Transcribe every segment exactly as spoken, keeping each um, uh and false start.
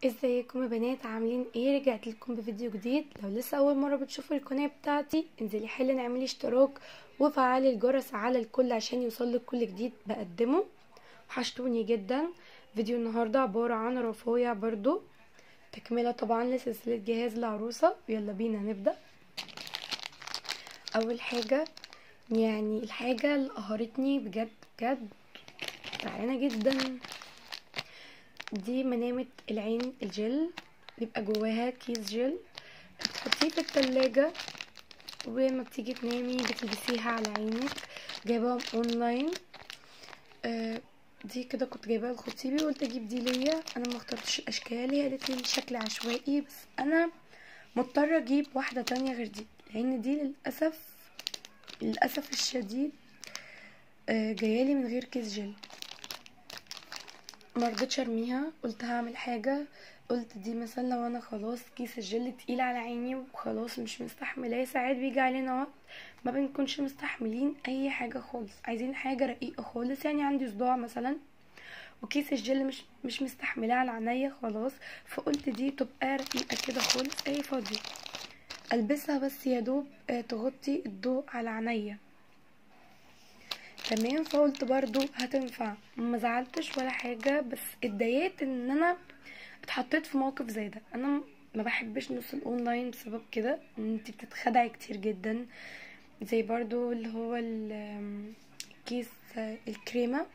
ازيكم يا بنات؟ عاملين ايه؟ رجعت لكم بفيديو جديد. لو لسه اول مره بتشوفوا القناه بتاعتي انزلي حالا اعملي اشتراك وفعلي الجرس على الكل عشان يوصلك كل جديد بقدمه. وحشتوني جدا. فيديو النهارده عباره عن رفايع برضو، تكمله طبعا لسلسله جهاز العروسه. يلا بينا نبدا. اول حاجه يعني الحاجه اللي قهرتني بجد بجد تعبانه جدا، دي منامة العين الجل، بيبقى جواها كيس جل بتحطيه في التلاجة وما بتيجي تنامي بتلبسيها على عينك. جايباهم اونلاين. آه دي كده كنت جايباها لخطيبي وقلت اجيب دي ليا. انا ما اخترتش الاشكال، هي قالت لي شكل عشوائي بس انا مضطره اجيب واحده تانية غير دي، لان دي للاسف للاسف الشديد آه جايالي من غير كيس جل. مرضتش ارميها، قلت هعمل حاجه. قلت دي مثلا لو انا خلاص كيس الجل تقيل على عيني وخلاص مش مستحملاه، ساعات بيجي علينا وقت ما بنكونش مستحملين اي حاجه خالص، عايزين حاجه رقيقه خالص. يعني عندي صداع مثلا وكيس الجل مش مش مستحملاه على عينيا خلاص، فقلت دي تبقى رقيقه كده خالص، اي فاضيه البسها بس يا دوب تغطي الضوء على عينيا. تمام، فقلت برضو هتنفع. ما زعلتش ولا حاجه، بس اتضايقت ان انا اتحطيت في موقف زي ده. انا ما بحبش نص الاونلاين بسبب كده، ان انت بتتخدعي كتير جدا. زي برضو اللي هو الكيس الكريمه،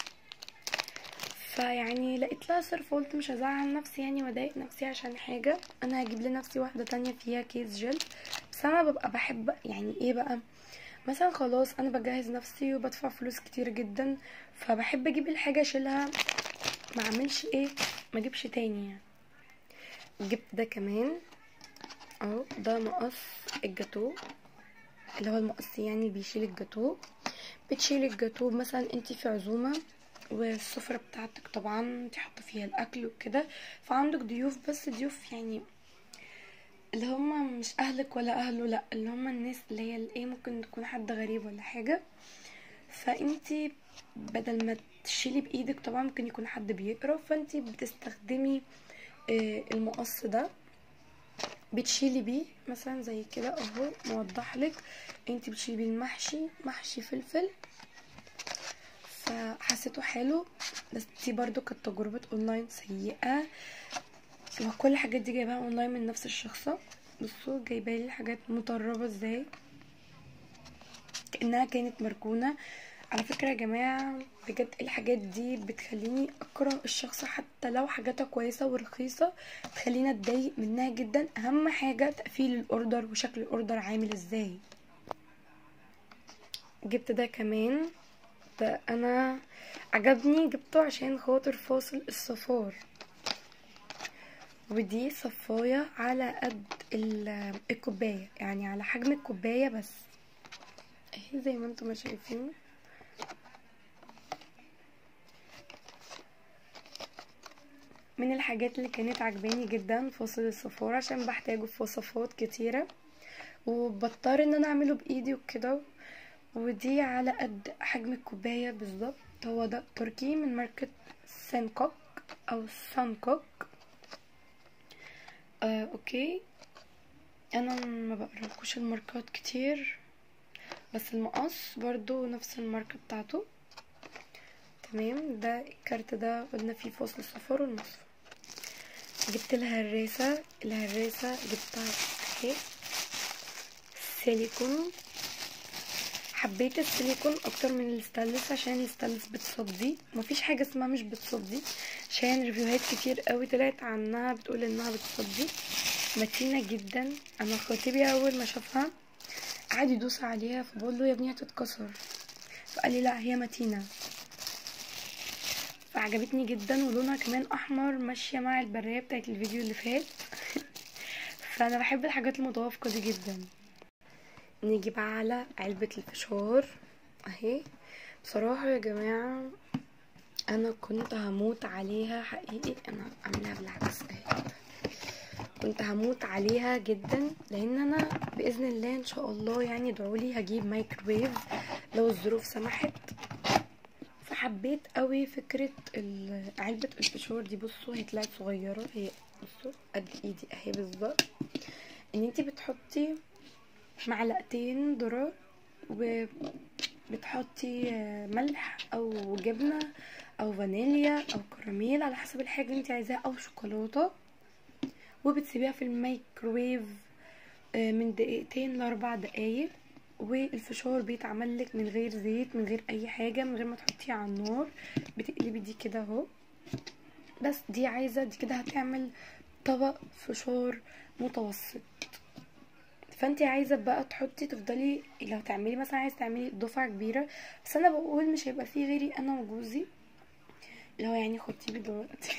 فيعني لقيت لها صرف، قلت مش هزعل نفسي يعني واضايق نفسي عشان حاجه. انا هجيب لنفسي واحده تانية فيها كيس جل. بس انا ببقى بحب يعني ايه بقى، مثلا خلاص انا بجهز نفسي وبدفع فلوس كتير جدا، فبحب اجيب الحاجه اشيلها، ما اعملش ايه، ما اجيبش تاني يعني. جبت ده كمان اهو، ده مقص الجاتو، اللي هو المقص يعني اللي بيشيل الجاتو. بتشيل الجاتو مثلا انت في عزومه والسفره بتاعتك طبعا انت حاطه فيها الاكل وكده، فعندك ضيوف، بس ضيوف يعني اللي هم مش اهلك ولا اهله، لا اللي هم الناس اللي هي الايه، ممكن تكون حد غريب ولا حاجه. فانتي بدل ما تشيلي بايدك طبعا ممكن يكون حد بيقرا، فانتي بتستخدمي المقص ده، بتشيلي بيه مثلا زي كده اهو موضح لك. انتي بتشيلي بيه المحشي، محشي فلفل، فحسيته حلو. بس دي برضو كانت تجربه اونلاين سيئه، وكل الحاجات دي جايباها اونلاين من نفس الشخصه. بصوا جايبالي الحاجات مطربه ازاي، كأنها كانت مركونة. على فكرة يا جماعة بجد الحاجات دي بتخليني اكره الشخص، حتى لو حاجاتها كويسة ورخيصة بتخليني اتضايق منها جدا. اهم حاجة تقفيل الاوردر وشكل الاوردر عامل ازاي. جبت ده كمان، ده انا عجبني جبته عشان خاطر فاصل الصفار، ودي صفاية على قد الكوباية، يعني على حجم الكوباية بس اهي زي ما انتم ما شايفين. من الحاجات اللي كانت عجباني جدا فاصل الصفار، عشان بحتاجه في وصفات كتيرة وبضطر ان انا اعمله بايدي وكده. ودي على قد حجم الكوباية بالظبط. هو ده تركي من ماركة سانكوك او سانكوك. آه اوكي، انا ما بقرالكوش الماركات كتير، بس المقص برضو نفس الماركة بتاعته. تمام، ده الكارت ده قلنا فيه فاصل الصفار والمصفى. جبت الهراسة، الهراسة جبتها اهي سيليكون. حبيت السيليكون اكتر من الستانلس عشان الستانلس بتصدي، مفيش حاجة اسمها مش بتصدي، عشان ريفيوهات كتير قوي طلعت عنها بتقول انها بتصدي. متينة جدا. انا خطيبي اول ما شافها قعد يدوس عليها، فبقول له يا ابني هتتكسر، فقال لي لا هي متينة. فعجبتني جدا، ولونها كمان احمر ماشيه مع البرايه بتاعت الفيديو اللي فات. فانا بحب الحاجات المتوافقه دي جدا. نيجي بقى على علبه الفشار اهي. بصراحه يا جماعه انا كنت هموت عليها حقيقي، انا اعملها بالعكس اهي، كنت هموت عليها جدا، لان انا باذن الله ان شاء الله يعني ادعولي هجيب مايكرويف لو الظروف سمحت. حبيت قوي فكره علبه الفشار دي. بصوا هي طلعت صغيره، هي بصوا قد ايدي اهي بالظبط. ان انتي بتحطي معلقتين ذره وبتحطي ملح او جبنه او فانيليا او كراميل على حسب الحاجه اللي انت عايزاها، او شوكولاته، وبتسيبيها في الميكروويف من دقيقتين لاربع دقايق. والفشار بيتعمل لك من غير زيت، من غير اي حاجه، من غير ما تحطيه على النار. بتقلبي دي كده اهو. بس دي عايزه دي كده هتعمل طبق فشار متوسط. فانت عايزه بقى تحطي تفضلي لو تعملي مثلا عايزه تعملي دفعه كبيره، بس انا بقول مش هيبقى فيه غيري انا وجوزي اللي هو يعني خطيبي دلوقتي.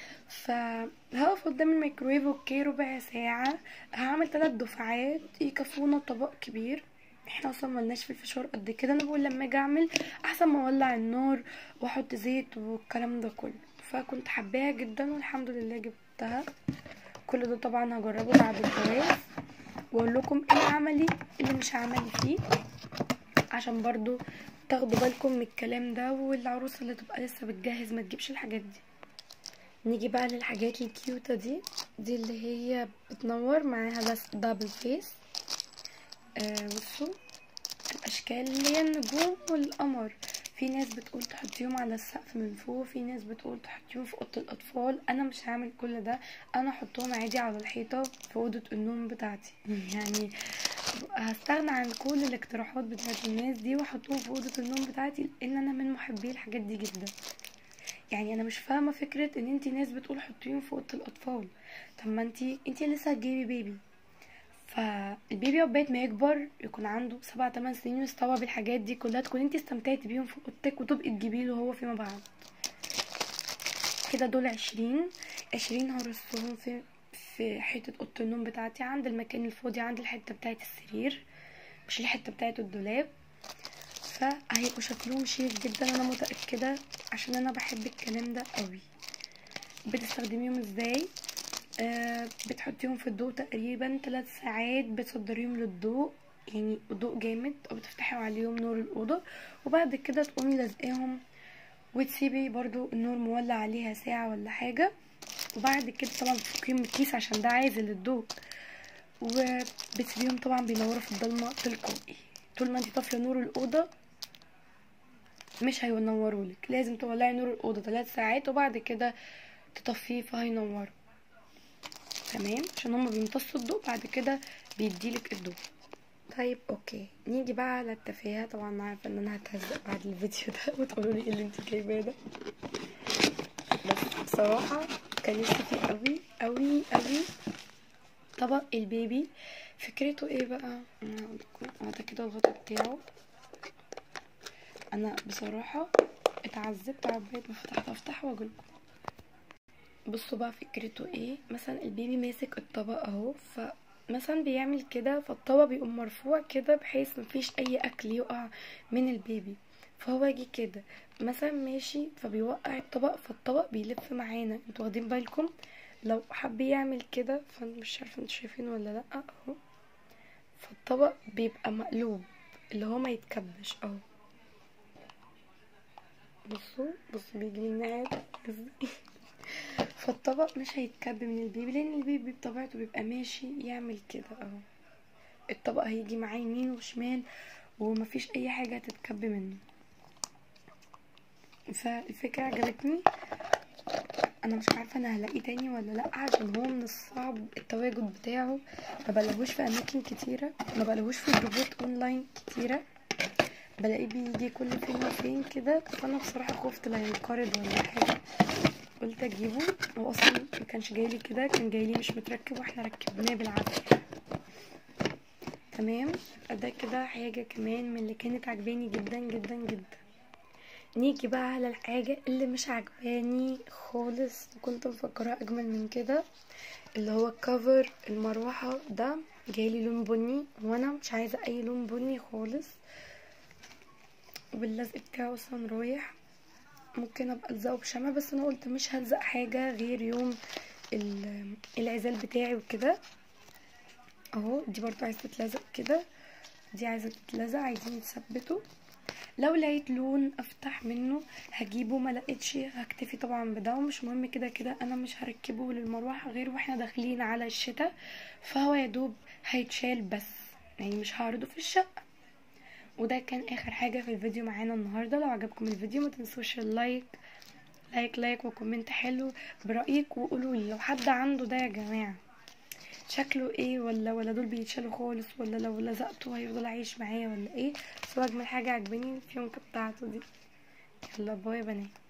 فهقف قدام الميكرويف اوكي ربع ساعه، هعمل ثلاث دفعات يكفونا طبق كبير. احنا اصلا ملناش في الفشار قد كده. انا بقول لما اجي اعمل احسن ما اولع النار واحط زيت والكلام ده كله. فكنت حباها جدا والحمد لله جبتها. كل ده طبعا هجربه بعد الجواز واقول لكم ايه عملي اللي مش عملي فيه، عشان برضو تاخدوا بالكم من الكلام ده. والعروسه اللي تبقى لسه بتجهز ما تجيبش الحاجات دي. نيجي بقى للحاجات الكيوتة دي دي اللي هي بتنور معاها بس دبل فيس. آه بصوا الاشكال اللي هي النجوم والقمر. في ناس بتقول تحطيهم على السقف من فوق، في ناس بتقول تحطيهم في اوضه الاطفال. انا مش هعمل كل ده، انا احطهم عادي على الحيطه في اوضه النوم بتاعتي. يعني هستغنى عن كل الاقتراحات بتاعت الناس دي واحطهم في اوضه النوم بتاعتي، لان انا من محبي الحاجات دي جدا. يعني انا مش فاهمه فكره ان انتي ناس بتقول حطيهم في اوضه الاطفال. طب ما انتي انتي لسه هتجيبي بيبي، فالبيبي عقبال ما يكبر يكون عنده سبع تمن سنين ويستوعب الحاجات دي كلها، تكون انتي استمتعتي بيهم في اوضتك وتبقي تجيبيله هو فيما بعد. كده دول عشرين عشرين هرصهم في في حته اوضه النوم بتاعتي، عند المكان الفاضي، عند الحته بتاعت السرير، مش الحته بتاعت الدولاب. فهيبقوا شكلهم شيك جدا انا متاكده، عشان انا بحب الكلام ده قوي. بتستخدميهم ازاي؟ آه بتحطيهم في الضوء تقريبا ثلاث ساعات، بتصدريهم للضوء يعني ضوء جامد، او بتفتحي عليهم نور الاوضه، وبعد كده تقومي لازقاهم وتسيبي برضو النور مولع عليها ساعه ولا حاجه. وبعد كده طبعا بتفكيهم من الكيس عشان ده عازل للضوء، وبتسيبيهم طبعا بينوروا في الضلمه تلقائي. طول ما انت طافيه نور الاوضه مش هينورولك، لازم تولعي نور الاوضه ثلاث ساعات وبعد كده تطفيه فهينوروا. تمام، عشان هما بيمتصوا الضوء بعد كده بيديلك الضوء. طيب اوكي، نيجي بقى على التفاهه. طبعا انا عارفه ان انا هتهزق بعد الفيديو ده وتقولوا لي ايه اللي انت جايباه ده، بس بصراحه كان نفسي فيه قوي قوي قوي. طبق البيبي فكرته ايه بقى؟ انا هقول لكم ده كده الغطا بتاعه. انا بصراحه اتعذبت عبال ما فتحت افتح واقول لكم. بصوا بقى فكرته ايه. مثلا البيبي ماسك الطبق اهو، فمثلا بيعمل كده فالطبق بيقوم مرفوع كده بحيث مفيش اي اكل يقع من البيبي. فهو يجي كده مثلا ماشي فبيوقع الطبق، فالطبق بيلف معانا. انتوا واخدين بالكم؟ لو حب يعمل كده فانا مش عارفه انتوا شايفينه ولا لا اهو، فالطبق بيبقى مقلوب اللي هو ما يتكبش اهو. بصوا بصوا بيجي لي الناحيه ازاي. فالطبق مش هيتكب من البيبي، لان البيبي بطبيعته بيبقى ماشي يعمل كده اهو. الطبق هيجي معاه يمين وشمال ومفيش اي حاجه هتتكب منه. فالفكره عجبتني. انا مش عارفه انا هلاقيه تاني ولا لا، عشان هو من الصعب التواجد بتاعه، ما بلاقوش في اماكن كتيره، ما بلاقوش في جروبات اونلاين كتيره، بلاقيه بيجي كل فين وفين كده. فانا بصراحه خفت لا ينقرض ولا حاجه، قلت اجيبه. هو اصلا ما كانش جايلي كده، كان جايلي مش متركب واحنا ركبناه بالعافيه. تمام، ده كده حاجه كمان من اللي كانت عجباني جدا جدا جدا. نيجي بقى على الحاجه اللي مش عجباني خالص وكنت مفكرها اجمل من كده، اللي هو كفر المروحه ده جايلي لون بني، وانا مش عايزه اي لون بني خالص، واللزق بتاعه اصلا رايح. ممكن ابقى الزقه بشمع، بس انا قلت مش هلزق حاجه غير يوم العزال بتاعي وكده اهو. دي برضو عايزه تتلزق كده، دي عايزه تتلزق، عايزين يتثبتوا. لو لقيت لون افتح منه هجيبه، ما لقيتش هكتفي طبعا بده. ومش مهم كده كده انا مش هركبه للمروحه غير واحنا داخلين على الشتاء، فهو يا دوب هيتشال بس، يعني مش هعرضه في الشقه. وده كان اخر حاجه في الفيديو معانا النهارده. لو عجبكم الفيديو ما تنسوش اللايك لايك لايك وكومنت حلو برايك، وقولوا لي لو حد عنده ده يا جماعه شكله ايه، ولا ولا دول بيتشالوا خالص، ولا لو لزقته هيفضل عايش معايا ولا ايه. بس هو اجمل حاجه عجباني الفيونكه بتاعته دي. يلا باي يا بنات.